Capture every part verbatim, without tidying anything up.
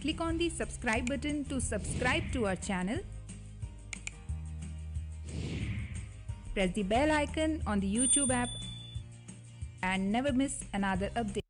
Click on the subscribe button to subscribe to our channel. Press the bell icon on the YouTube app and never miss another update.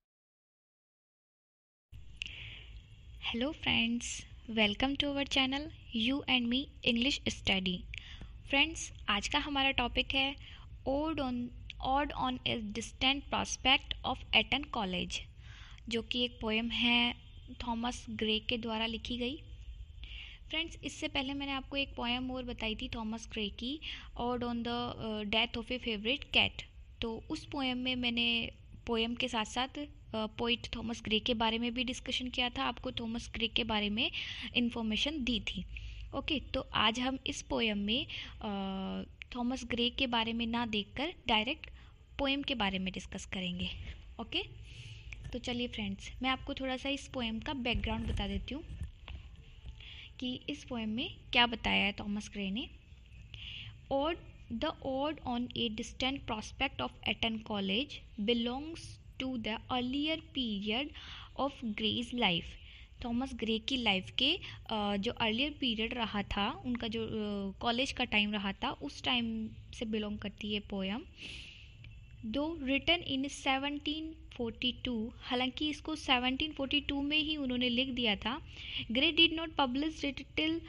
Hello friends, welcome to our channel You and Me English Study. Friends, आज का हमारा topic है Ode on Ode on a Distant Prospect of Eton College, जो कि एक poem है Thomas grey के द्वारा लिखी गई. फ्रेंड्स, इससे पहले मैंने आपको एक पोएम और बताई थी थॉमस ग्रे की, Ode on the Death of a Favorite Cat. तो उस पोएम में मैंने पोएम के साथ साथ पोइट थॉमस ग्रे के बारे में भी डिस्कशन किया था, आपको थॉमस ग्रे के बारे में इंफॉर्मेशन दी थी. ओके, तो आज हम इस पोएम में थॉमस ग्रे के बारे में ना देखकर डायरेक्ट पोएम के बारे में डिस्कस करेंगे. ओके, तो चलिए फ्रेंड्स, मैं आपको थोड़ा सा इस पोएम का बैकग्राउंड बता देती हूँ कि इस पोएम में क्या बताया है थॉमस ग्रे ने. Ode, the Ode on a Distant Prospect of Eton College belongs to the earlier period of Gray's life. Thomas Gray की लाइफ के जो अर्लियर पीरियड रहा था, उनका जो कॉलेज का टाइम रहा था, उस टाइम से बिलोंग करती है पोएम. दो written in seventeen forty two, हालांकि इसको सेवनटीन फोर्टी टू में ही उन्होंने लिख दिया था. Gray did not publish it till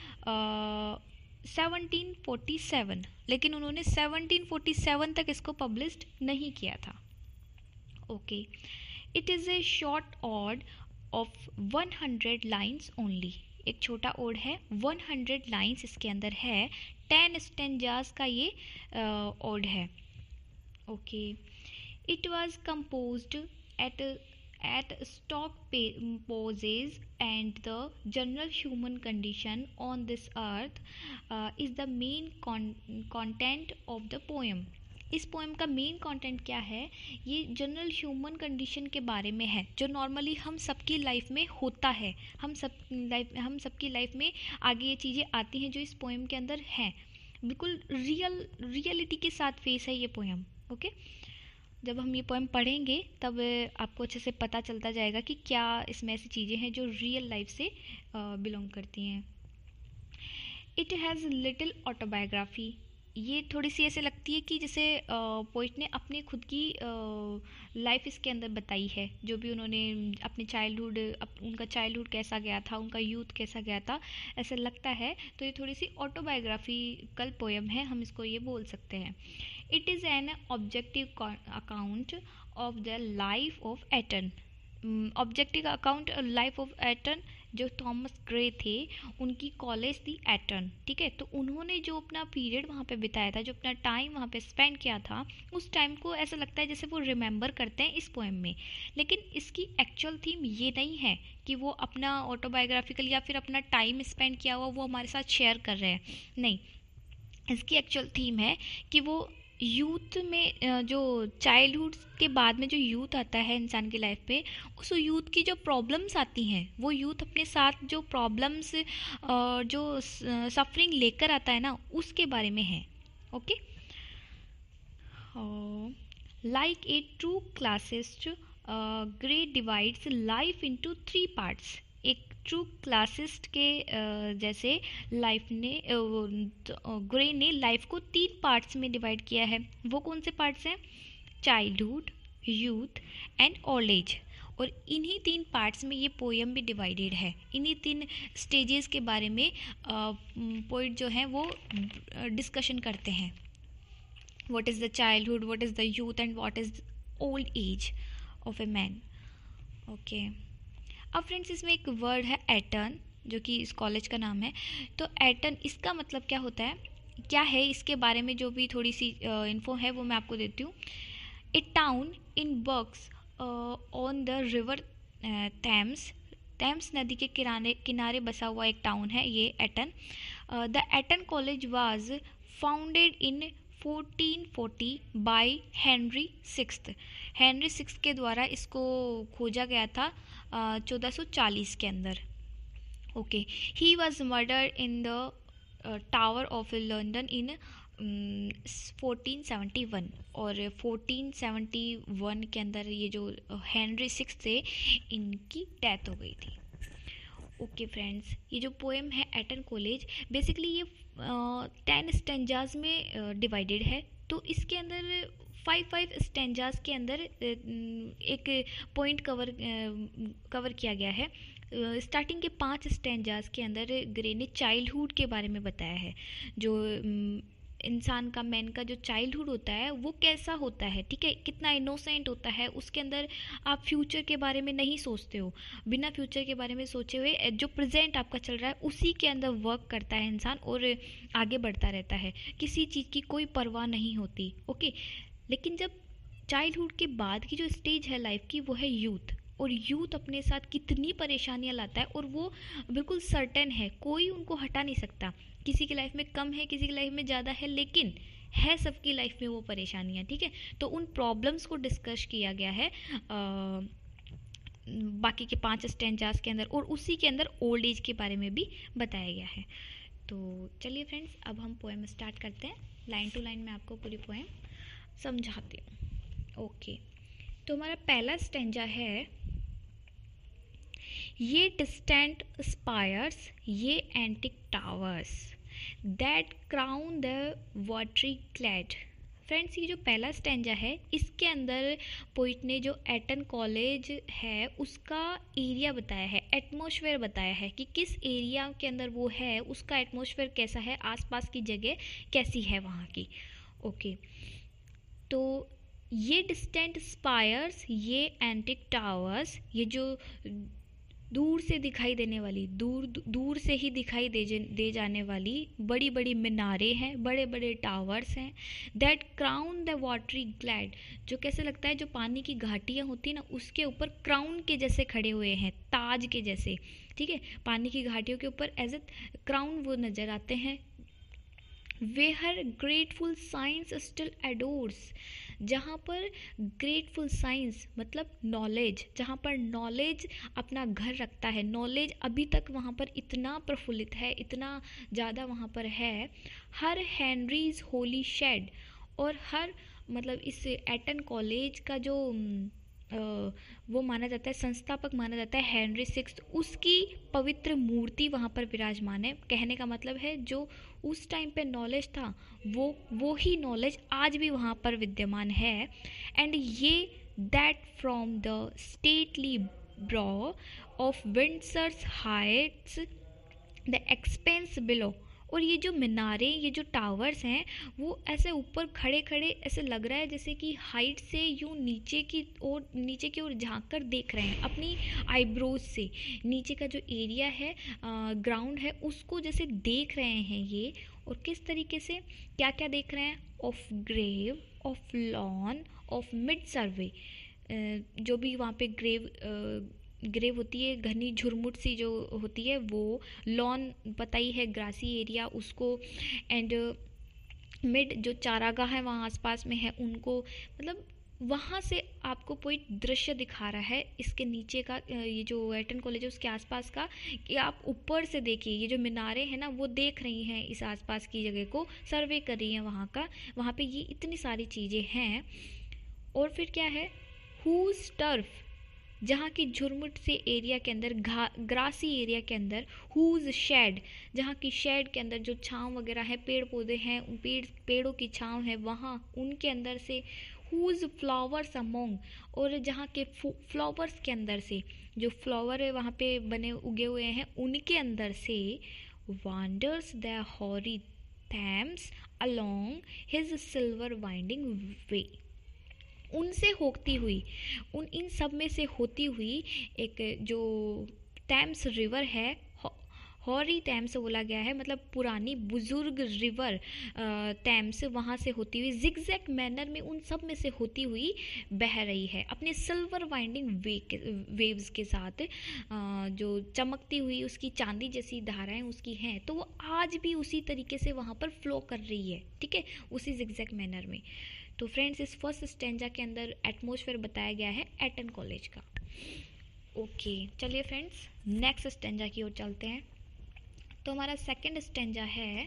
seventeen forty seven, लेकिन उन्होंने सेवनटीन फोर्टी सेवन तक इसको पब्लिश्ड नहीं किया था. Okay, it is a short ode of one hundred lines only. एक छोटा ओड है, वन हंड्रेड लाइन्स इसके अंदर है. टेन स्टेंजास का ये ओड है. Okay, it was composed at at stock poses and the general human condition on this earth uh, is the main con- content of the poem. इस poem का main content क्या है? ये general human condition के बारे में है, जो नॉर्मली हम सबकी लाइफ में होता है. हम सब लाइफ हम सबकी लाइफ में आगे ये चीज़ें आती हैं जो इस पोएम के अंदर हैं. बिल्कुल रियल रियलिटी के साथ फेस है ये पोएम. Okay okay? जब हम ये पोएम पढ़ेंगे तब आपको अच्छे से पता चलता जाएगा कि क्या इसमें ऐसी चीज़ें हैं जो रियल लाइफ से बिलोंग करती हैं. It has little autobiography. ये थोड़ी सी ऐसे लगती है कि जैसे पोइट ने अपने खुद की लाइफ इसके अंदर बताई है, जो भी उन्होंने अपने चाइल्डहुड, उनका चाइल्डहुड कैसा गया था, उनका यूथ कैसा गया था, ऐसा लगता है. तो ये थोड़ी सी ऑटोबायोग्राफिकल पोएम है, हम इसको ये बोल सकते हैं. It is an objective account of the life of Eton. Objective account life of Eton, जो थॉमस ग्रे थे, उनकी कॉलेज थी एटन. ठीक है, तो उन्होंने जो अपना पीरियड वहाँ पे बिताया था, जो अपना टाइम वहाँ पे स्पेंड किया था, उस टाइम को ऐसा लगता है जैसे वो रिमेंबर करते हैं इस पोएम में. लेकिन इसकी एक्चुअल थीम ये नहीं है कि वो अपना ऑटोबायोग्राफिकल या फिर अपना टाइम स्पेंड किया हुआ वो हमारे साथ शेयर कर रहे हैं. नहीं, इसकी एक्चुअल थीम है कि वो यूथ में, जो चाइल्डहुड के बाद में जो यूथ आता है इंसान की लाइफ पे, उस यूथ की जो प्रॉब्लम्स आती हैं, वो यूथ अपने साथ जो प्रॉब्लम्स, जो सफरिंग लेकर आता है ना, उसके बारे में है. Okay, like a true classist, Gray divides life into three parts. एक ट्रू क्लासिस्ट के जैसे लाइफ ने, ग्रे ने लाइफ को तीन पार्ट्स में डिवाइड किया है. वो कौन से पार्ट्स हैं? Childhood, youth and old age. और इन्हीं तीन पार्ट्स में ये पोएम भी डिवाइडेड है. इन्हीं तीन स्टेजेस के बारे में पोइट जो हैं वो डिस्कशन करते हैं. What is the childhood, what is the youth and what is old age of a man. Okay, अब फ्रेंड्स, इसमें एक वर्ड है एटन, जो कि इस कॉलेज का नाम है. तो एटन, इसका मतलब क्या होता है, क्या है, इसके बारे में जो भी थोड़ी सी इन्फो है वो मैं आपको देती हूँ. A town in works on the river Thames. Thames नदी के किनारे किनारे बसा हुआ एक टाउन है ये Eton. The Eton college was founded in fourteen forty by Henry sixth. Henry six के द्वारा इसको खोजा गया था चौदह सौ चालीस के अंदर. Okay, he was murder in the tower of London in fourteen seventy one. और फोर्टीन सेवेंटी वन के अंदर ये जो हेनरी सिक्स थे, इनकी डेथ हो गई थी. ओके फ्रेंड्स, ये जो पोएम है एटन कॉलेज, बेसिकली ये टेन स्टेंजाज में डिवाइडेड है। तो इसके अंदर फाइव फाइव स्टेंजाज के अंदर एक पॉइंट कवर कवर किया गया है। स्टार्टिंग के पांच स्टेंजाज के अंदर ग्रे ने चाइल्डहुड के बारे में बताया है, जो इंसान का, मैन का जो चाइल्डहुड होता है वो कैसा होता है, ठीक है, कितना इनोसेंट होता है। उसके अंदर आप फ्यूचर के बारे में नहीं सोचते हो, बिना फ्यूचर के बारे में सोचे हुए जो प्रेजेंट आपका चल रहा है उसी के अंदर वर्क करता है इंसान और आगे बढ़ता रहता है, किसी चीज़ की कोई परवाह नहीं होती। ओके, लेकिन जब चाइल्डहुड के बाद की जो स्टेज है लाइफ की वो है यूथ, और यूथ अपने साथ कितनी परेशानियां लाता है और वो बिल्कुल सर्टेन है, कोई उनको हटा नहीं सकता। किसी की लाइफ में कम है, किसी की लाइफ में ज़्यादा है, लेकिन है सबकी लाइफ में वो परेशानियां, ठीक है। तो उन प्रॉब्लम्स को डिस्कस किया गया है आ, बाकी के पांच स्टेंजास के अंदर, और उसी के अंदर ओल्ड एज के बारे में भी बताया गया है। तो चलिए फ्रेंड्स, अब हम पोएम स्टार्ट करते हैं। लाइन टू लाइन मैं आपको पूरी पोएम समझाती हूँ। ओके, तो हमारा पहला स्टेंजा है, ये डिस्टेंट स्पायर्स, ये antique towers that crown the watery glade. Friends, ये जो पहला स्टेंजा है इसके अंदर पोइट ने जो एटन कॉलेज है उसका एरिया बताया है, एटमॉस्फेयर बताया है कि किस एरिया के अंदर वो है, उसका एटमॉस्फेयर कैसा है, आसपास की जगह कैसी है वहाँ की। ओके, तो ये डिस्टेंट स्पायर्स, ये एंटिक टावर्स, ये जो दूर से दिखाई देने वाली, दूर दूर से ही दिखाई दे दे जाने वाली बड़ी बड़ी मीनारें हैं, बड़े बड़े टावर्स हैं। That crown the watery glade, जो कैसे लगता है जो पानी की घाटियाँ होती हैं ना उसके ऊपर क्राउन के जैसे खड़े हुए हैं, ताज के जैसे, ठीक है, पानी की घाटियों के ऊपर एज ए क्राउन वो नज़र आते हैं। Where grateful science still adores, जहाँ पर ग्रेटफुल साइंस मतलब नॉलेज, जहाँ पर नॉलेज अपना घर रखता है, नॉलेज अभी तक वहाँ पर इतना प्रफुल्लित है, इतना ज़्यादा वहाँ पर है। हर हेनरीज होली शेड, और हर मतलब इस एटन कॉलेज का जो Uh, वो माना जाता है, संस्थापक माना जाता है हेनरी सिक्स, उसकी पवित्र मूर्ति वहाँ पर विराजमान है। कहने का मतलब है जो उस टाइम पे नॉलेज था वो वो ही नॉलेज आज भी वहाँ पर विद्यमान है। एंड ये that from the stately brow of Windsor's heights the expanse below, और ये जो मीनारें, ये जो टावर्स हैं वो ऐसे ऊपर खड़े खड़े ऐसे लग रहा है जैसे कि हाइट से यूँ नीचे की ओर, नीचे की ओर झांक कर देख रहे हैं अपनी आईब्रोज से, नीचे का जो एरिया है, ग्राउंड है, उसको जैसे देख रहे हैं ये। और किस तरीके से, क्या क्या देख रहे हैं, of grave, of lawn, of mead survey, जो भी वहाँ पे ग्रेव ग्रेव होती है, घनी झुरमुट सी जो होती है वो, लॉन बताई है ग्रासी एरिया उसको, एंड मिड जो चारागाह है वहाँ आसपास में है उनको, मतलब वहाँ से आपको कोई दृश्य दिखा रहा है इसके नीचे का, ये जो एटन कॉलेज है उसके आसपास का, कि आप ऊपर से देखिए ये जो मीनारें हैं ना वो देख रही हैं इस आसपास की जगह को, सर्वे कर रही हैं वहाँ का, वहाँ पे ये इतनी सारी चीज़ें हैं। और फिर क्या है, हुज टर्फ, जहाँ की झुरमुट से एरिया के अंदर, ग्रासी एरिया के अंदर, हुज शेड, जहाँ की शेड के अंदर जो छांव वगैरह है, पेड़ पौधे हैं, पेड़ पेड़ों की छांव है वहाँ उनके अंदर से, हुज फ्लावर्स अमोंग, और जहाँ के फ्लावर्स के अंदर से, जो फ्लावर है वहाँ पे बने उगे हुए हैं उनके अंदर से, wanders the hoary Thames along his silver winding way, उनसे होती हुई, उन इन सब में से होती हुई एक जो थैम्स रिवर है, हॉरी थैम्स बोला गया है, मतलब पुरानी बुजुर्ग रिवर थैम्स, वहाँ से होती हुई जिगजैग मैनर में उन सब में से होती हुई बह रही है अपने सिल्वर वाइंडिंग वे के, वेव्स के साथ, जो चमकती हुई उसकी चांदी जैसी धाराएं उसकी हैं, तो वो आज भी उसी तरीके से वहाँ पर फ्लो कर रही है, ठीक है, उसी जिगजैग मैनर में। तो फ्रेंड्स, इस फर्स्ट स्टेंजा के अंदर एटमॉस्फेयर बताया गया है एटन कॉलेज का। ओके, चलिए फ्रेंड्स नेक्स्ट स्टेंजा की ओर चलते हैं। तो हमारा सेकंड स्टेंजा है,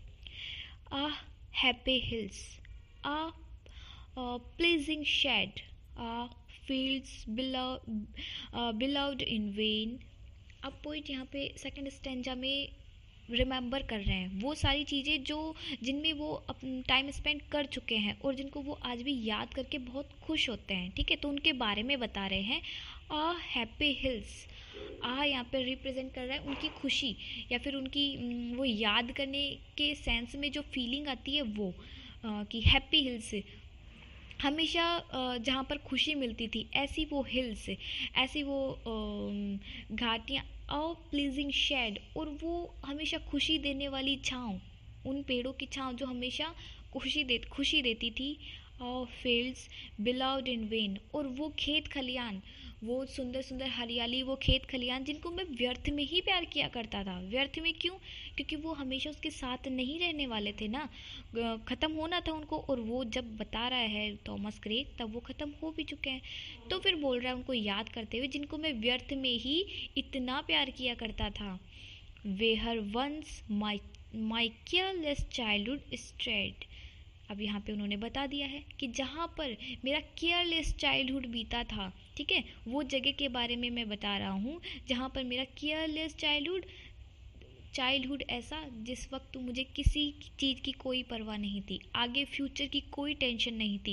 ah happy hills, ah pleasing shade, ah fields beloved in vain, अब पोइट यहाँ पे सेकंड स्टेंजा में रिमेंबर कर रहे हैं वो सारी चीज़ें जो जिनमें वो अपन टाइम स्पेंड कर चुके हैं और जिनको वो आज भी याद करके बहुत खुश होते हैं, ठीक है। तो उनके बारे में बता रहे हैं। आ हैप्पी हिल्स, आ यहाँ पे रिप्रेजेंट कर रहा है उनकी खुशी या फिर उनकी उम, वो याद करने के सेंस में जो फीलिंग आती है वो अ, कि हैप्पी हिल्स हमेशा अ, जहाँ पर खुशी मिलती थी, ऐसी वो हिल्स, ऐसी वो अम, घाटियाँ और प्लीजिंग शेड, और वो हमेशा खुशी देने वाली छाँव, उन पेड़ों की छाँव जो हमेशा खुशी दे खुशी देती थी। और फील्ड्स बिलाउड इन वेन, और वो खेत खलियान, वो सुंदर सुंदर हरियाली, वो खेत खलियान जिनको मैं व्यर्थ में ही प्यार किया करता था। व्यर्थ में क्यों? क्योंकि वो हमेशा उसके साथ नहीं रहने वाले थे ना, ख़त्म होना था उनको। और वो जब बता रहा है थॉमस क्रेग, तब वो ख़त्म हो भी चुके हैं। तो फिर बोल रहा है उनको याद करते हुए जिनको मैं व्यर्थ में ही इतना प्यार किया करता था। Where once my my careless childhood strayed. अब यहाँ पे उन्होंने बता दिया है कि जहाँ पर मेरा केयरलेस चाइल्डहुड बीता था, ठीक है, वो जगह के बारे में मैं बता रहा हूँ जहाँ पर मेरा केयरलेस चाइल्डहुड चाइल्डहुड ऐसा जिस वक्त मुझे किसी चीज़ की कोई परवाह नहीं थी, आगे फ्यूचर की कोई टेंशन नहीं थी,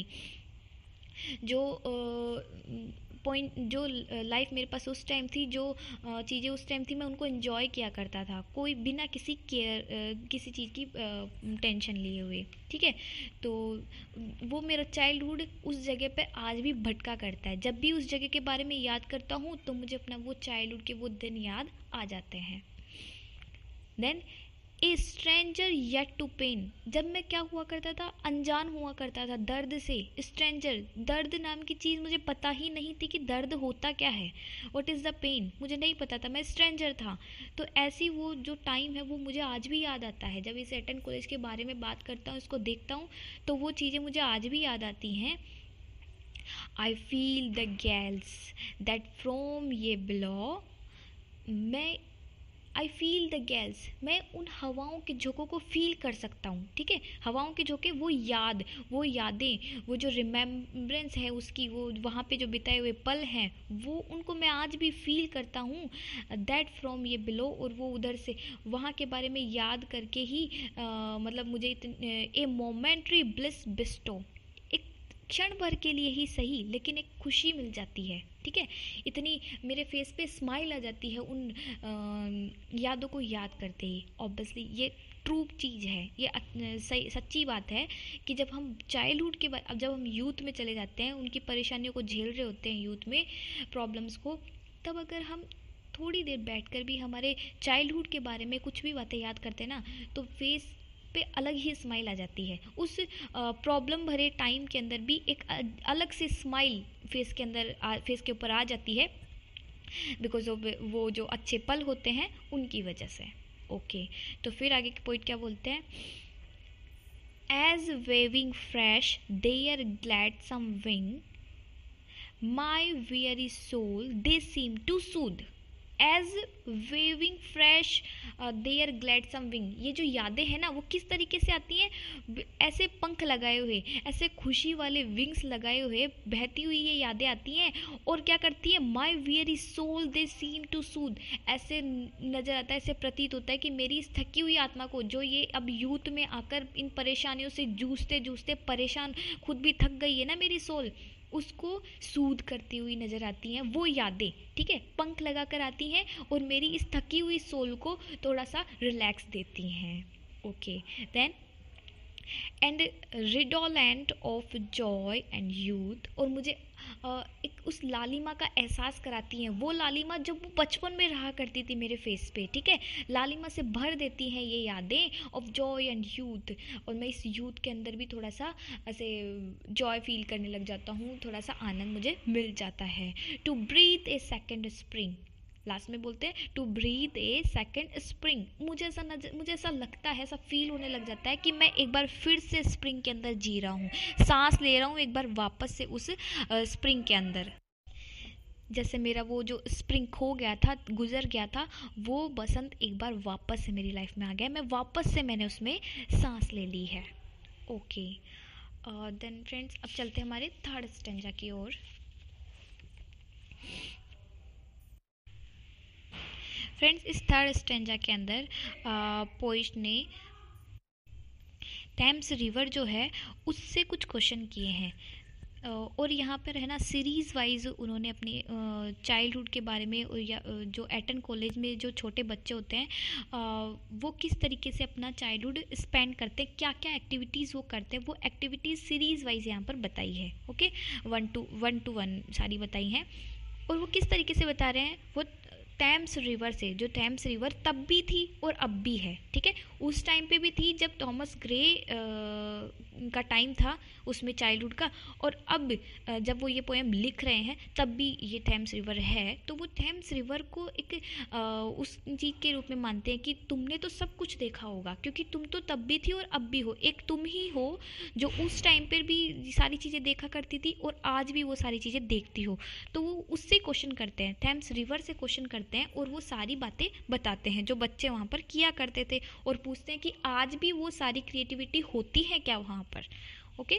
जो पॉइंट जो लाइफ मेरे पास उस टाइम थी, जो चीज़ें उस टाइम थी, मैं उनको एंजॉय किया करता था, कोई बिना किसी केयर किसी चीज़ की टेंशन लिए हुए, ठीक है। तो वो मेरा चाइल्डहुड उस जगह पे आज भी भटका करता है। जब भी उस जगह के बारे में याद करता हूँ तो मुझे अपना वो चाइल्डहुड के वो दिन याद आ जाते हैं। Then a stranger yet to pain, जब मैं क्या हुआ करता था, अनजान हुआ करता था दर्द से। स्ट्रेंजर, दर्द नाम की चीज़ मुझे पता ही नहीं थी कि दर्द होता क्या है, व्हाट इज़ द पेन, मुझे नहीं पता था, मैं स्ट्रेंजर था। तो ऐसी वो जो टाइम है वो मुझे आज भी याद आता है। जब इस एटन कॉलेज के बारे में बात करता हूँ, इसको देखता हूँ, तो वो चीज़ें मुझे आज भी याद आती हैं। I feel the gales that from ye blow, मैं आई फील द गैल्स, मैं उन हवाओं के झोंकों को फील कर सकता हूँ, ठीक है। हवाओं के झोंके, वो याद, वो यादें, वो जो रिमेम्बरेंस है उसकी, वो वहाँ पे जो बिताए हुए पल हैं, वो उनको मैं आज भी फील करता हूँ। दैट फ्रॉम ये बिलो, और वो उधर से वहाँ के बारे में याद करके ही आ, मतलब मुझे ए मोमेंट्री ब्लिस बिस्टो, क्षण भर के लिए ही सही लेकिन एक खुशी मिल जाती है, ठीक है। इतनी मेरे फेस पे स्माइल आ जाती है उन आ, यादों को याद करते ही। ऑब्वियसली ये ट्रू चीज़ है, ये सही सच्ची बात है कि जब हम चाइल्डहुड के बाद, अब जब हम यूथ में चले जाते हैं, उनकी परेशानियों को झेल रहे होते हैं यूथ में, प्रॉब्लम्स को, तब अगर हम थोड़ी देर बैठकर भी हमारे चाइल्डहुड के बारे में कुछ भी बातें याद करते हैं ना, तो फेस पे अलग ही स्माइल आ जाती है। उस प्रॉब्लम भरे टाइम के अंदर भी एक अलग से स्माइल फेस के अंदर फेस के ऊपर आ जाती है, बिकॉज ऑफ वो जो अच्छे पल होते हैं उनकी वजह से। Okay okay. तो फिर आगे के पॉइंट क्या बोलते हैं। As waving fresh their gladsome wing, my very soul they seem to soothe. As waving fresh their gladsome wing, ये जो यादें हैं ना वो किस तरीके से आती हैं, ऐसे पंख लगाए हुए, ऐसे खुशी वाले विंग्स लगाए हुए बहती हुई ये यादें आती हैं। और क्या करती है, my very soul they seem to soothe, ऐसे नज़र आता है, ऐसे प्रतीत होता है कि मेरी इस थकी हुई आत्मा को, जो ये अब यूथ में आकर इन परेशानियों से जूझते जूझते परेशान, खुद भी थक गई है ना मेरी सोल, उसको सूद करती हुई नज़र आती हैं वो यादें, ठीक है। पंख लगा कर आती हैं और मेरी इस थकी हुई सोल को थोड़ा सा रिलैक्स देती हैं। Okay then and redolent of joy and youth, और मुझे uh, एक उस लालिमा का एहसास कराती हैं, वो लालिमा जो बचपन में रहा करती थी मेरे फेस पे, ठीक है। लालिमा से भर देती हैं ये यादें ऑफ जॉय एंड यूथ, और मैं इस यूथ के अंदर भी थोड़ा सा ऐसे जॉय फील करने लग जाता हूँ, थोड़ा सा आनंद मुझे मिल जाता है। To breathe a second spring, last में बोलते हैं to breathe a second spring, मुझे ऐसा नजर मुझे ऐसा लगता है, ऐसा फील होने लग जाता है कि मैं एक बार फिर से स्प्रिंग के अंदर जी रहा हूँ, सांस ले रहा हूँ एक बार वापस से उस स्प्रिंग के अंदर। जैसे मेरा वो जो स्प्रिंग खो गया था, गुजर गया था, वो बसंत एक बार वापस से मेरी लाइफ में आ गया, मैं वापस से मैंने उसमें सांस ले ली है। ओके देन फ्रेंड्स, अब चलते हैं हमारे थर्ड स्टेंजा की ओर। फ्रेंड्स, इस थर्ड स्टेंजा के अंदर पोइट ने थैम्स रिवर जो है उससे कुछ क्वेश्चन किए हैं, अ, और यहाँ पर है ना सीरीज़ वाइज उन्होंने अपनी चाइल्डहुड के बारे में, और या, अ, जो एटन कॉलेज में जो छोटे बच्चे होते हैं अ, वो किस तरीके से अपना चाइल्डहुड स्पेंड करते हैं, क्या क्या एक्टिविटीज़ वो करते हैं, वो एक्टिविटीज़ सीरीज़ वाइज यहाँ पर बताई है। Okay, one two one two one सारी बताई हैं। और वो किस तरीके से बता रहे हैं, वो थैम्स रिवर से, जो थैम्स रिवर तब भी थी और अब भी है, ठीक है। उस टाइम पे भी थी जब थॉमस ग्रे का टाइम था उसमें चाइल्डहुड का, और अब अ, जब वो ये पोएम लिख रहे हैं तब भी ये थैम्स रिवर है। तो वो थैम्स रिवर को एक अ, उस चीज़ के रूप में मानते हैं कि तुमने तो सब कुछ देखा होगा, क्योंकि तुम तो तब भी थी और अब भी हो, एक तुम ही हो जो उस टाइम पर भी सारी चीज़ें देखा करती थी और आज भी वो सारी चीज़ें देखती हो। तो वो उससे क्वेश्चन करते हैं, थैम्स रिवर से क्वेश्चन करते हैं, और वो सारी बातें बताते हैं जो बच्चे वहाँ पर किया करते थे, और पूछते हैं कि आज भी वो सारी क्रिएटिविटी होती है क्या वहाँ पर। ओके,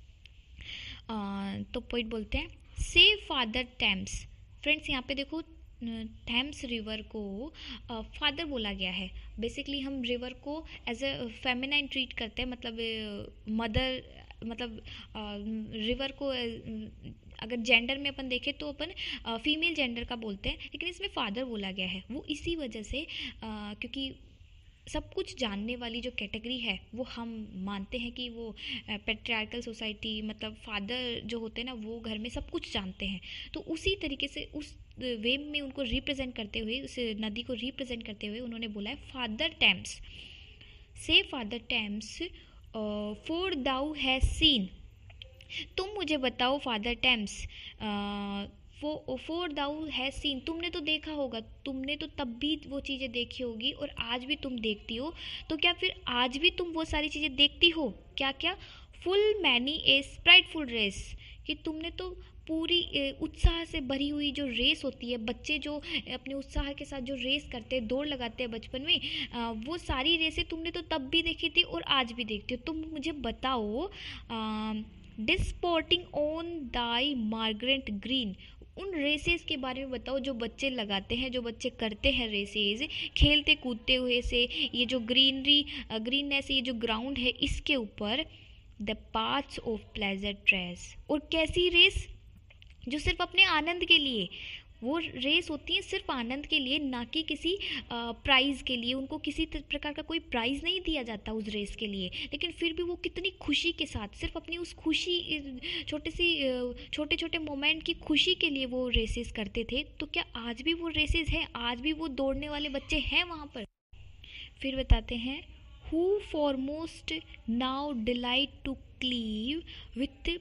तो पोइट बोलते हैं, से फादर थैम्स। फ्रेंड्स, यहाँ पे देखो थैम्स रिवर को फादर uh, बोला गया है। बेसिकली हम रिवर को एज अ फेमिनाइन ट्रीट करते हैं, मतलब मदर, मतलब रिवर uh, को uh, अगर जेंडर में अपन देखें तो अपन फीमेल जेंडर का बोलते हैं, लेकिन इसमें फादर बोला गया है। वो इसी वजह से uh, क्योंकि सब कुछ जानने वाली जो कैटेगरी है वो हम मानते हैं कि वो पेट्रियार्कल सोसाइटी, मतलब फादर जो होते हैं ना वो घर में सब कुछ जानते हैं। तो उसी तरीके से उस वे में उनको रिप्रेजेंट करते हुए, उस नदी को रिप्रेजेंट करते हुए उन्होंने बोला है father Thames, say father Thames for thou has seen. तुम मुझे बताओ father Thames, for thou has seen, तुमने तो देखा होगा, तुमने तो तब भी वो चीज़ें देखी होगी और आज भी तुम देखती हो, तो क्या फिर आज भी तुम वो सारी चीज़ें देखती हो? क्या क्या? Full many a sprightful race, कि तुमने तो पूरी उत्साह से भरी हुई जो रेस होती है, बच्चे जो अपने उत्साह के साथ जो रेस करते हैं, दौड़ लगाते हैं बचपन में, वो सारी रेसें तुमने तो तब भी देखी थी और आज भी देखती हो। तुम मुझे बताओ, disporting on thy margent green, उन रेसेस के बारे में बताओ जो बच्चे लगाते हैं, जो बच्चे करते हैं रेसेस, खेलते कूदते हुए से, ये जो ग्रीनरी ग्रीननेस, ये जो ग्राउंड है इसके ऊपर, the paths of pleasure trace, और कैसी रेस, जो सिर्फ अपने आनंद के लिए, वो रेस होती है सिर्फ आनंद के लिए, ना कि किसी प्राइज़ के लिए। उनको किसी प्रकार का कोई प्राइज़ नहीं दिया जाता उस रेस के लिए, लेकिन फिर भी वो कितनी खुशी के साथ, सिर्फ अपनी उस खुशी, छोटे सी छोटे छोटे मोमेंट की खुशी के लिए वो रेसेस करते थे। तो क्या आज भी वो रेसेस हैं? आज भी वो दौड़ने वाले बच्चे हैं वहाँ पर? फिर बताते हैं, who foremost now delight to cleave with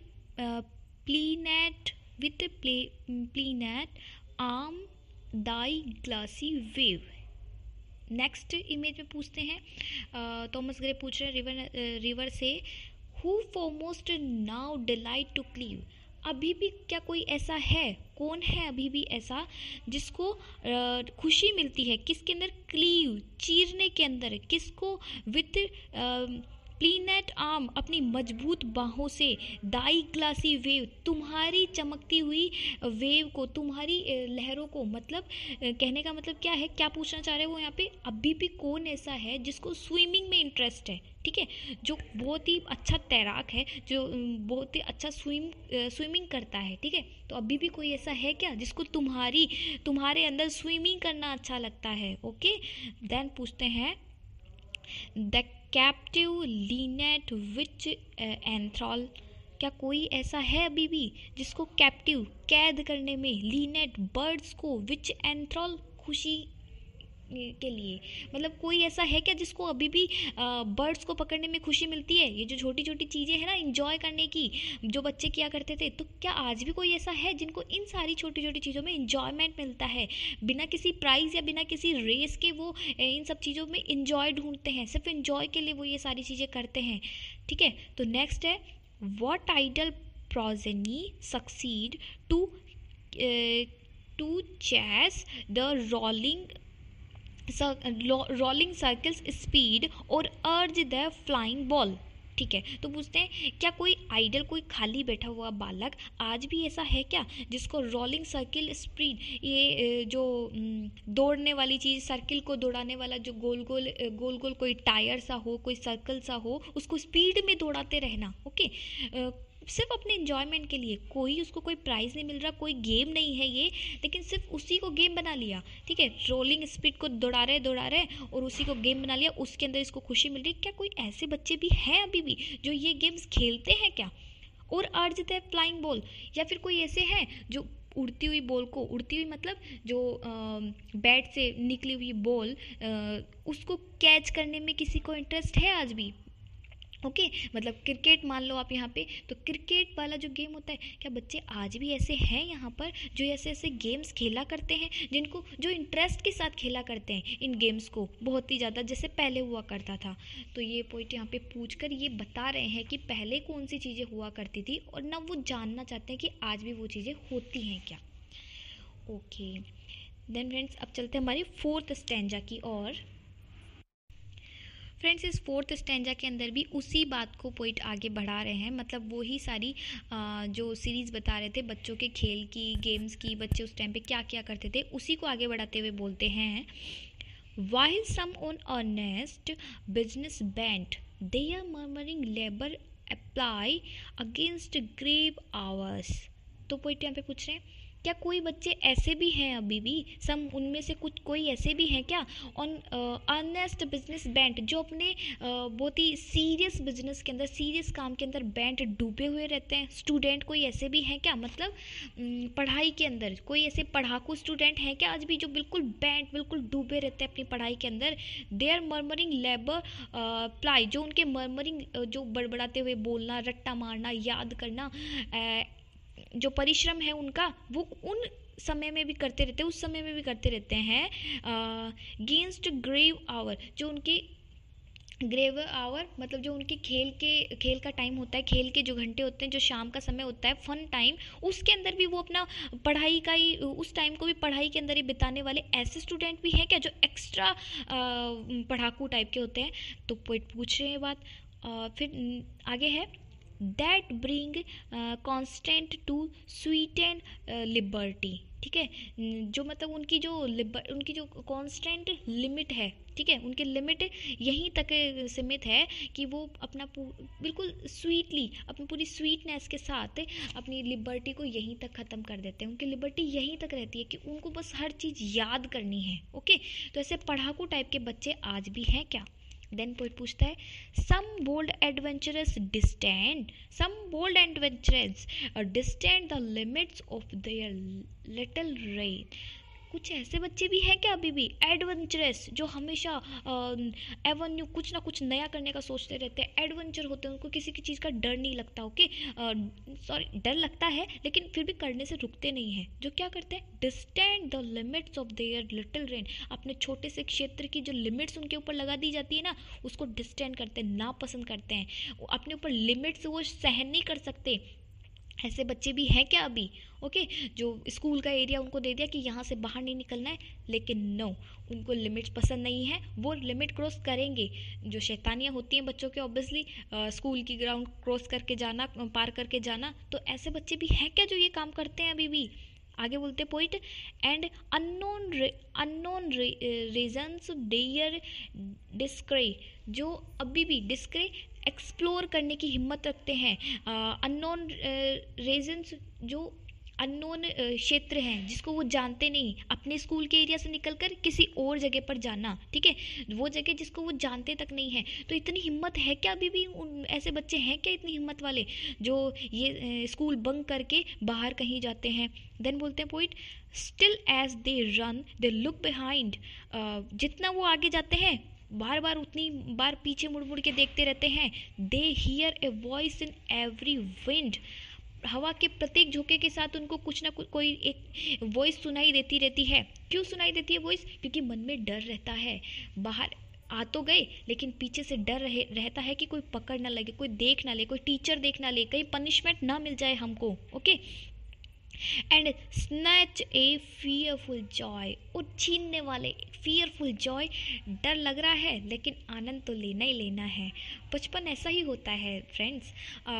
pliant with pliant arm thy glassy wave. Next image में पूछते हैं, थॉमस ग्रे पूछ रहे हैं रिवर रिवर से, who foremost now delight to cleave, अभी भी क्या कोई ऐसा है, कौन है अभी भी ऐसा जिसको खुशी मिलती है, किसके अंदर? क्लीव, चीरने के अंदर। किसको? विथ प्लीनेट आर्म, अपनी मजबूत बाहों से, दाई ग्लासी वेव, तुम्हारी चमकती हुई वेव को, तुम्हारी लहरों को। मतलब कहने का मतलब क्या है, क्या पूछना चाह रहे हैं वो यहाँ पे, अभी भी कौन ऐसा है जिसको स्विमिंग में इंटरेस्ट है, ठीक है, जो बहुत ही अच्छा तैराक है, जो बहुत ही अच्छा स्विम स्विमिंग करता है, ठीक है। तो अभी भी कोई ऐसा है क्या जिसको तुम्हारी तुम्हारे अंदर स्विमिंग करना अच्छा लगता है? ओके, देन पूछते हैं, the captive linnet which enthrall, क्या कोई ऐसा है अभी भी जिसको कैप्टिव, कैद करने में, लीनेट बर्ड्स को, विच एंथ्रॉल, खुशी के लिए, मतलब कोई ऐसा है क्या जिसको अभी भी बर्ड्स को पकड़ने में खुशी मिलती है? ये जो छोटी छोटी चीज़ें हैं ना इंजॉय करने की, जो बच्चे किया करते थे, तो क्या आज भी कोई ऐसा है जिनको इन सारी छोटी छोटी चीज़ों में इंजॉयमेंट मिलता है, बिना किसी प्राइज़ या बिना किसी रेस के वो इन सब चीज़ों में इंजॉय ढूंढते हैं, सिर्फ इंजॉय के लिए वो ये सारी चीज़ें करते हैं, ठीक है। तो नेक्स्ट है, what idle progeny succeed to to chase the rolling rolling circles speed or urge the flying ball, ठीक है, तो पूछते हैं क्या कोई आइडल, कोई खाली बैठा हुआ बालक आज भी ऐसा है क्या जिसको रोलिंग सर्किल स्प्रिंट, ये जो दौड़ने वाली चीज़, सर्किल को दौड़ाने वाला जो गोल गोल गोल गोल कोई टायर सा हो, कोई सर्कल सा हो, उसको स्पीड में दौड़ाते रहना, ओके, सिर्फ अपने इन्जॉयमेंट के लिए, कोई उसको कोई प्राइज़ नहीं मिल रहा, कोई गेम नहीं है ये, लेकिन सिर्फ उसी को गेम बना लिया, ठीक है, रोलिंग स्पीड को दौड़ा रहे दौड़ा रहे और उसी को गेम बना लिया, उसके अंदर इसको खुशी मिल रही। क्या कोई ऐसे बच्चे भी हैं अभी भी जो ये गेम्स खेलते हैं क्या? और अर्जते हैं फ्लाइंग बॉल, या फिर कोई ऐसे हैं जो उड़ती हुई बॉल को, उड़ती हुई मतलब जो बैट से निकली हुई बॉल, उसको कैच करने में किसी को इंटरेस्ट है आज भी? ओके okay, मतलब क्रिकेट मान लो आप यहाँ पे, तो क्रिकेट वाला जो गेम होता है, क्या बच्चे आज भी ऐसे हैं यहाँ पर जो ऐसे ऐसे गेम्स खेला करते हैं, जिनको जो इंटरेस्ट के साथ खेला करते हैं इन गेम्स को बहुत ही ज़्यादा, जैसे पहले हुआ करता था? तो ये पॉइंट यहाँ पे पूछकर ये बता रहे हैं कि पहले कौन सी चीज़ें हुआ करती थी, और ना वो जानना चाहते हैं कि आज भी वो चीज़ें होती हैं क्या। ओके देन फ्रेंड्स, अब चलते हैं हमारी फोर्थ स्टैंजा की ओर। फ्रेंड्स, इस फोर्थ स्टैंजा के अंदर भी उसी बात को पॉइंट आगे बढ़ा रहे हैं, मतलब वही सारी आ, जो सीरीज़ बता रहे थे बच्चों के खेल की, गेम्स की, बच्चे उस टाइम पे क्या क्या करते थे, उसी को आगे बढ़ाते हुए बोलते हैं, while some on earnest business bent their murmuring labor apply against grave hours। तो पॉइंट यहाँ पे पूछ रहे हैं क्या कोई बच्चे ऐसे भी हैं अभी भी, सम उनमें से कुछ कोई ऐसे भी हैं क्या, ऑन अर्नेस्ट बिजनेस बैंट, जो अपने uh, बहुत ही सीरियस बिजनेस के अंदर, सीरियस काम के अंदर बैंट डूबे हुए रहते हैं। स्टूडेंट कोई ऐसे भी हैं क्या, मतलब um, पढ़ाई के अंदर कोई ऐसे पढ़ाकू स्टूडेंट हैं क्या आज भी जो बिल्कुल बैंट, बिल्कुल डूबे रहते हैं अपनी पढ़ाई के अंदर। देयर मर्मरिंग लेबर प्लाई, जो उनके मर्मरिंग uh, जो बड़बड़ाते हुए बोलना, रट्टा मारना, याद करना, uh, जो परिश्रम है उनका, वो उन समय में भी करते रहते हैं, उस समय में भी करते रहते हैं। गेंस्ट ग्रेव आवर, जो उनकी ग्रेव आवर मतलब जो उनके खेल के खेल का टाइम होता है, खेल के जो घंटे होते हैं, जो शाम का समय होता है, फन टाइम, उसके अंदर भी वो अपना पढ़ाई का ही, उस टाइम को भी पढ़ाई के अंदर ही बिताने वाले ऐसे स्टूडेंट भी हैं क्या जो एक्स्ट्रा पढ़ाकू टाइप के होते हैं। तो पूछ रहे हैं बात। uh, फिर आगे है that bring constant to sweeten liberty, ठीक है, जो मतलब उनकी जो लिबर उनकी जो कॉन्स्टेंट लिमिट है, ठीक है, उनके लिमिट यहीं तक सीमित है कि वो अपना बिल्कुल स्वीटली, अपनी पूरी स्वीटनेस के साथ अपनी लिबर्टी को यहीं तक ख़त्म कर देते हैं। उनकी लिबर्टी यहीं तक रहती है कि उनको बस हर चीज़ याद करनी है। ओके, तो ऐसे पढ़ाकू टाइप के बच्चे आज भी हैं क्या? देन पोइट पूछता है some bold adventurers disdain some bold adventurers disdain the limits of their little reign. कुछ ऐसे बच्चे भी हैं क्या अभी भी एडवेंचरस, जो हमेशा एवन्यू कुछ ना कुछ नया करने का सोचते रहते हैं, एडवेंचर होते हैं, उनको किसी की चीज़ का डर नहीं लगता। ओके, सॉरी, डर लगता है लेकिन फिर भी करने से रुकते नहीं हैं। जो क्या करते हैं, disdain the limits of their little reign, अपने छोटे से क्षेत्र की जो लिमिट्स उनके ऊपर लगा दी जाती है ना, उसको डिस्टेंड करते हैं, नापसंद करते हैं, अपने ऊपर लिमिट्स वो सहन नहीं कर सकते। ऐसे बच्चे भी हैं क्या अभी? ओके, जो स्कूल का एरिया उनको दे दिया कि यहाँ से बाहर नहीं निकलना है, लेकिन नो, उनको लिमिट्स पसंद नहीं है, वो लिमिट क्रॉस करेंगे। जो शैतानियाँ होती हैं बच्चों के, ऑब्वियसली स्कूल की ग्राउंड क्रॉस करके जाना, पार करके जाना, तो ऐसे बच्चे भी हैं क्या जो ये काम करते हैं अभी भी? आगे बोलते point and unknown unknown regions dare descry, जो अभी भी डिस्क्रे एक्सप्लोर करने की हिम्मत रखते हैं। अननोन रीजन्स, जो अननोन क्षेत्र हैं जिसको वो जानते नहीं, अपने स्कूल के एरिया से निकलकर किसी और जगह पर जाना, ठीक है, वो जगह जिसको वो जानते तक नहीं है। तो इतनी हिम्मत है क्या अभी भी? उन ऐसे बच्चे हैं क्या इतनी हिम्मत वाले जो ये स्कूल बंक करके बाहर कहीं जाते हैं? देन बोलते हैं point still as they run they look behind, जितना वो आगे जाते हैं बार बार उतनी बार पीछे मुड़ मुड़ के देखते रहते हैं। They hear a voice in every wind, हवा के प्रत्येक झोंके के साथ उनको कुछ ना कुछ कोई एक वॉइस सुनाई देती रहती है। क्यों सुनाई देती है वॉइस? क्योंकि मन में डर रहता है। बाहर आ तो गए लेकिन पीछे से डर रहे रहता है कि कोई पकड़ ना लगे, कोई देख ना ले, कोई टीचर देख ना ले, कहीं पनिशमेंट ना मिल जाए हमको। Okay, and snatch a fearful joy, और छीनने वाले फियरफुल जॉय, डर लग रहा है लेकिन आनंद तो लेना ही लेना है। बचपन ऐसा ही होता है फ्रेंड्स।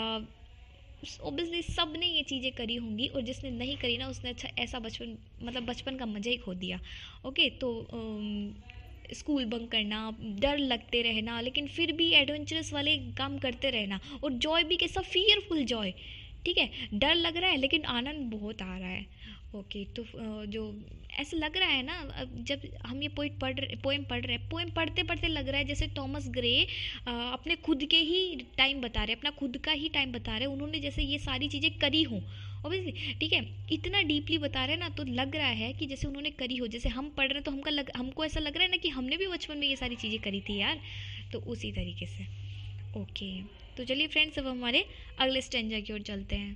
ऑब्वियसली सब ने ये चीज़ें करी होंगी, और जिसने नहीं करी ना उसने अच्छा ऐसा बचपन, मतलब बचपन का मज़ा ही खो दिया। ओके, तो स्कूल बंक करना, डर लगते रहना, लेकिन फिर भी एडवेंचरस वाले काम करते रहना, और जॉय भी कैसा, फियरफुल जॉय। ठीक है, डर लग रहा है लेकिन आनंद बहुत आ रहा है। ओके, तो जो ऐसा लग रहा है ना, जब हम ये पोइट पढ़ रहे पोएम पढ़ रहे हैं, पोएम पढ़ते पढ़ते लग रहा है जैसे टॉमस ग्रे अपने खुद के ही टाइम बता रहे, अपना खुद का ही टाइम बता रहे, उन्होंने जैसे ये सारी चीज़ें करी हों ऑब्वियसली। ठीक है, इतना डीपली बता रहे हैं ना, तो लग रहा है कि जैसे उन्होंने करी हो, जैसे हम पढ़ रहे हैं तो हमका लग हमको ऐसा लग रहा है ना कि हमने भी बचपन में ये सारी चीज़ें करी थी यार, तो उसी तरीके से। ओके, तो चलिए फ्रेंड्स, अब हमारे अगले स्टेंजा की ओर चलते हैं।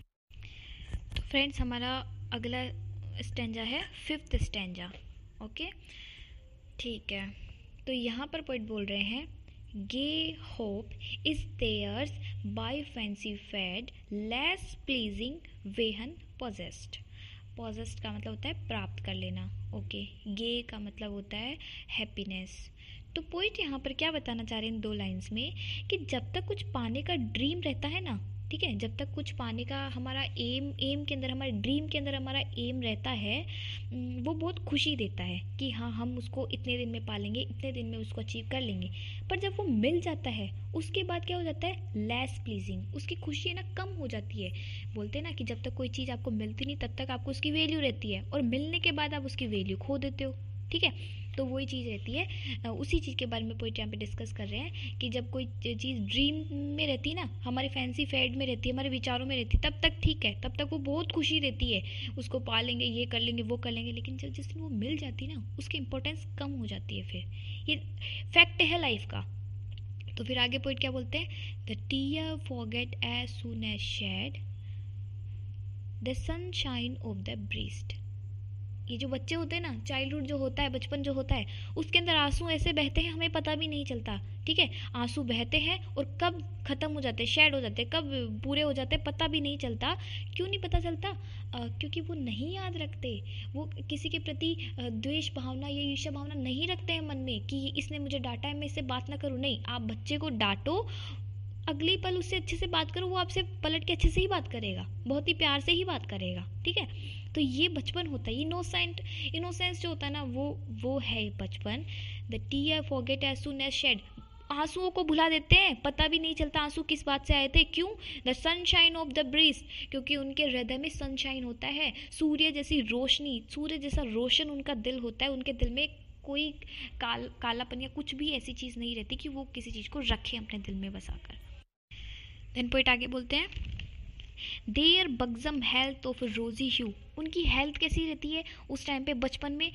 तो फ्रेंड्स, हमारा अगला स्टेंजा है फिफ्थ स्टेंजा। ओके, ठीक है, तो यहाँ पर पोइट बोल रहे हैं, gay hope is theirs by fancy fed, less pleasing when possessed. Possessed का मतलब होता है प्राप्त कर लेना। ओके, गे का मतलब होता है हैप्पीनेस। तो पोइट यहाँ पर क्या बताना चाह रहे हैं इन दो लाइंस में, कि जब तक कुछ पाने का ड्रीम रहता है ना, ठीक है, जब तक कुछ पाने का हमारा एम एम के अंदर, हमारे ड्रीम के अंदर हमारा एम रहता है, वो बहुत खुशी देता है कि हाँ हम उसको इतने दिन में पालेंगे, इतने दिन में उसको अचीव कर लेंगे। पर जब वो मिल जाता है उसके बाद क्या हो जाता है, लेस प्लीजिंग, उसकी खुशी है ना कम हो जाती है। बोलते हैं ना कि जब तक कोई चीज़ आपको मिलती नहीं तब तक आपको उसकी वैल्यू रहती है, और मिलने के बाद आप उसकी वैल्यू खो देते हो। ठीक है, तो वही चीज़ रहती है। उसी चीज़ के बारे में पोइट यहाँ पे डिस्कस कर रहे हैं कि जब कोई चीज़ ड्रीम में रहती है ना, हमारे फैंसी फेड में रहती है, हमारे विचारों में रहती है, तब तक ठीक है, तब तक वो बहुत खुशी देती है, उसको पालेंगे, ये कर लेंगे, वो कर लेंगे। लेकिन जब जिस दिन वो मिल जाती है ना, उसकी इंपॉर्टेंस कम हो जाती है। फिर ये फैक्ट है लाइफ का। तो फिर आगे पोइट क्या बोलते हैं, the tear forget as soon as shed the sunshine of the breast. ये जो बच्चे होते हैं ना, चाइल्डहुड जो होता है, बचपन जो होता है, उसके अंदर आंसू ऐसे बहते हैं हमें पता भी नहीं चलता। ठीक है, आंसू बहते हैं और कब ख़त्म हो जाते हैं, शेड हो जाते हैं, कब पूरे हो जाते हैं, पता भी नहीं चलता। क्यों नहीं पता चलता? आ, क्योंकि वो नहीं याद रखते, वो किसी के प्रति द्वेष भावना या ईर्ष्या भावना नहीं रखते हैं मन में कि इसने मुझे डांटा है मैं इससे बात ना करूँ। नहीं, आप बच्चे को डांटो, अगली पल उससे अच्छे से बात करो, वो आपसे पलट के अच्छे से ही बात करेगा, बहुत ही प्यार से ही बात करेगा। ठीक है, तो ये बचपन होता है, इनोसेंट इनोसेंस जो होता है ना, वो वो है बचपन। The tear forget as soon as shed, आंसुओं को भुला देते हैं, पता भी नहीं चलता आंसू किस बात से आए थे। क्यों? The sunshine of the breeze, क्योंकि उनके हृदय में सनशाइन होता है, सूर्य जैसी रोशनी, सूर्य जैसा रोशन उनका दिल होता है। उनके दिल में कोई काल कालापन या कुछ भी ऐसी चीज़ नहीं रहती कि वो किसी चीज़ को रखे अपने दिल में बसाकर। देन पोइट आगे बोलते हैं, देयर बग्जम हेल्थ ऑफ रोजी ह्यू, उनकी हेल्थ कैसी रहती है उस टाइम पे बचपन में,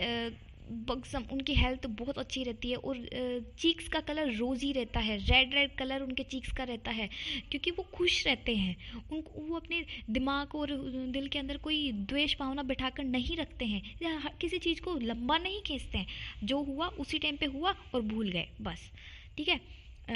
बग्सम उनकी हेल्थ बहुत अच्छी रहती है, और चीक्स का कलर रोजी रहता है, रेड रेड कलर उनके चीक्स का रहता है, क्योंकि वो खुश रहते हैं। उनको वो अपने दिमाग और दिल के अंदर कोई द्वेष भावना बिठाकर नहीं रखते हैं, या किसी चीज़ को लंबा नहीं खींचते हैं, जो हुआ उसी टाइम पे हुआ और भूल गए बस। ठीक है,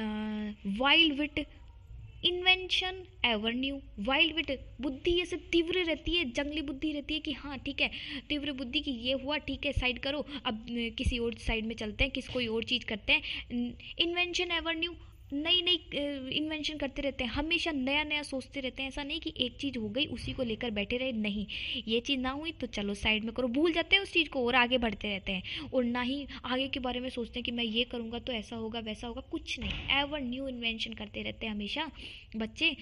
wild wit invention ever new, wild wit, बुद्धि ऐसे तीव्र रहती है, जंगली बुद्धि रहती है कि हाँ ठीक है, तीव्र बुद्धि की ये हुआ, ठीक है साइड करो, अब किसी और साइड में चलते हैं, किसी कोई और चीज़ करते हैं। इन्वेंशन एवर न्यू, नई नई इन्वेंशन करते रहते हैं, हमेशा नया नया सोचते रहते हैं। ऐसा नहीं कि एक चीज़ हो गई उसी को लेकर बैठे रहे, नहीं, ये चीज़ ना हुई तो चलो साइड में करो, भूल जाते हैं उस चीज़ को और आगे बढ़ते रहते हैं, और ना ही आगे के बारे में सोचते हैं कि मैं ये करूँगा तो ऐसा होगा वैसा होगा, कुछ नहीं, एवर न्यू इन्वेंशन करते रहते हैं हमेशा बच्चे।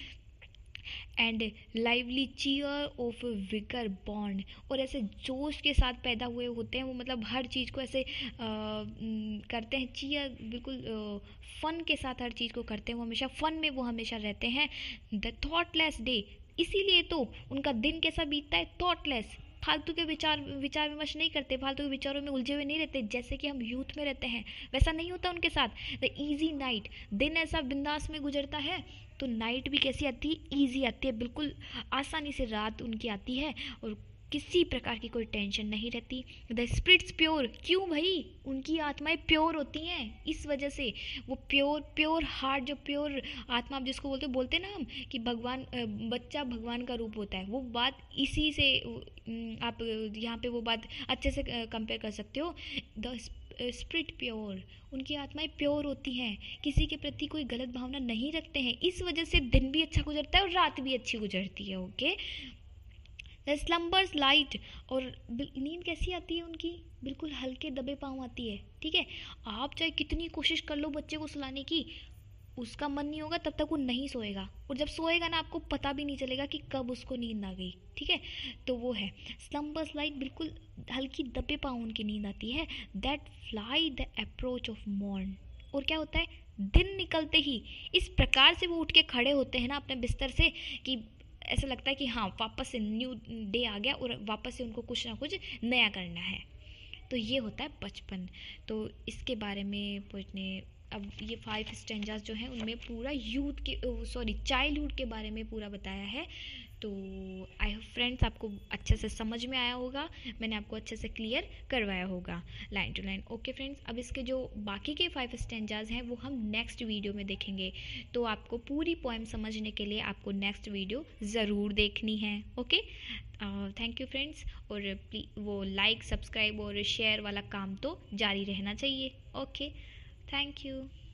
And lively cheer of vigour बॉन्ड, और ऐसे जोश के साथ पैदा हुए होते हैं वो, मतलब हर चीज़ को ऐसे आ, करते हैं, चीयर बिल्कुल फन के साथ हर चीज़ को करते हैं, वो हमेशा फन में वो हमेशा रहते हैं। द थॉटलेस डे, इसीलिए तो उनका दिन कैसा बीतता है, थॉटलेस, फालतू के विचार विचार विमर्श नहीं करते, फालतू के विचारों में उलझे हुए नहीं रहते, जैसे कि हम यूथ में रहते हैं वैसा नहीं होता उनके साथ। द ईजी नाइट, दिन ऐसा बिंदास में गुजरता है तो नाइट भी कैसी आती है, ईजी आती है, बिल्कुल आसानी से रात उनकी आती है, और किसी प्रकार की कोई टेंशन नहीं रहती। द स्पिरिट्स प्योर, क्यों भाई? उनकी आत्माएं प्योर होती हैं, इस वजह से वो प्योर प्योर हार्ट, जो प्योर आत्मा आप जिसको बोलते बोलते ना हम कि भगवान, बच्चा भगवान का रूप होता है, वो बात इसी से आप यहाँ पे वो बात अच्छे से कंपेयर कर सकते हो। द स्पिरिट प्योर, उनकी आत्माएं प्योर होती हैं, किसी के प्रति कोई गलत भावना नहीं रखते हैं, इस वजह से दिन भी अच्छा गुजरता है और रात भी अच्छी गुजरती है। ओके, द स्लम्बर्स लाइट, और नींद कैसी आती है उनकी? बिल्कुल हल्के दबे पाँव आती है। ठीक है, आप चाहे कितनी कोशिश कर लो बच्चे को सुलाने की, उसका मन नहीं होगा तब तक वो नहीं सोएगा, और जब सोएगा ना आपको पता भी नहीं चलेगा कि कब उसको नींद आ गई। ठीक है, तो वो है स्लम्बर्स लाइट, बिल्कुल हल्की दबे पाँव उनकी नींद आती है। That fly the approach of morn, और क्या होता है, दिन निकलते ही इस प्रकार से वो उठ के खड़े होते हैं ना अपने बिस्तर से कि ऐसा लगता है कि हाँ वापस से न्यू डे आ गया और वापस से उनको कुछ ना कुछ नया करना है। तो ये होता है बचपन। तो इसके बारे में पूछने, अब ये फाइव स्टेंजास जो हैं उनमें पूरा यूथ के, सॉरी चाइल्डहुड के बारे में पूरा बताया है। तो आई होप फ्रेंड्स आपको अच्छे से समझ में आया होगा, मैंने आपको अच्छे से क्लियर करवाया होगा line to line. Okay friends, अब इसके जो बाकी के फाइव स्टेंजास हैं वो हम नेक्स्ट वीडियो में देखेंगे। तो आपको पूरी पोएम समझने के लिए आपको नेक्स्ट वीडियो ज़रूर देखनी है। ओके, थैंक यू फ्रेंड्स, और वो लाइक सब्सक्राइब और शेयर वाला काम तो जारी रहना चाहिए। Okay, thank you.